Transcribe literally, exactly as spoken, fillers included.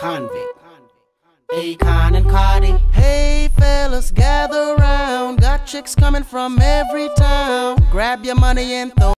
Convict. Akon and Cardi. Hey fellas, gather round. Got chicks coming from every town. Grab your money and throw